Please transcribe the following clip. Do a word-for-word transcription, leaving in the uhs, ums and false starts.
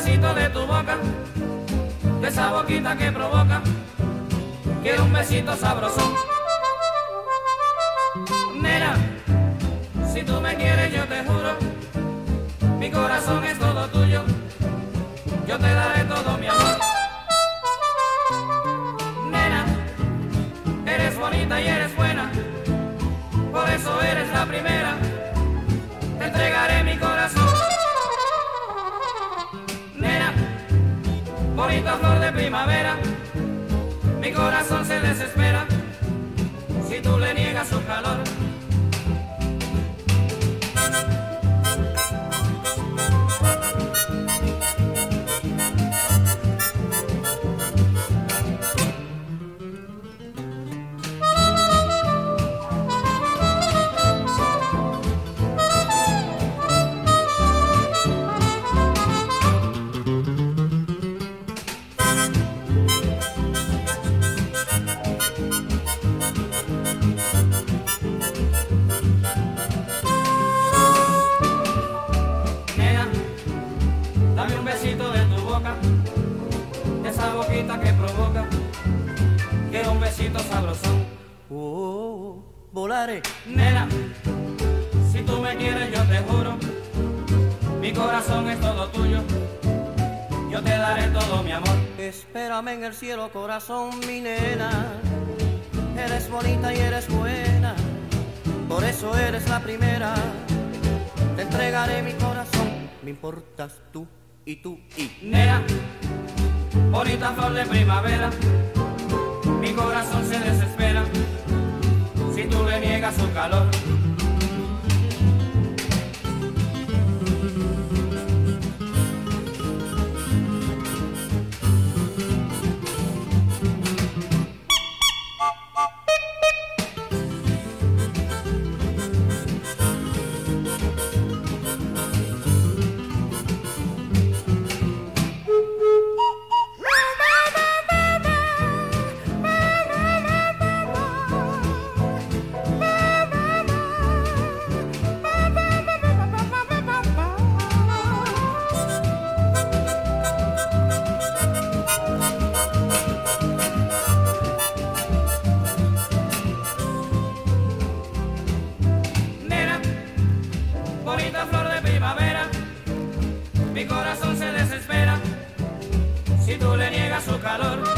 besito de tu boca, de esa boquita que provoca. Quiero un besito sabroso. Nena, si tú me quieres yo te juro, mi corazón es todo tuyo, yo te daré todo mi amor. Nena, eres bonita y eres buena, por eso eres la primera, te entregaré mi corazón. Nena, bonita flor de primavera, mi corazón se desespera si tú le niegas su calor. Dame un besito de tu boca, de esa boquita que provoca. Quiero un besito sabrosón. Oh, volaré. Nena, si tú me quieres yo te juro, mi corazón es todo tuyo, yo te daré todo mi amor. Espérame en el cielo, corazón, mi nena. Eres bonita y eres buena, por eso eres la primera. Te entregaré mi corazón, me importas tú y tú y. Nena, bonita flor de primavera, mi corazón se desespera si tú le niegas su calor. Bonita flor de primavera, mi corazón se desespera si tú le niegas su calor.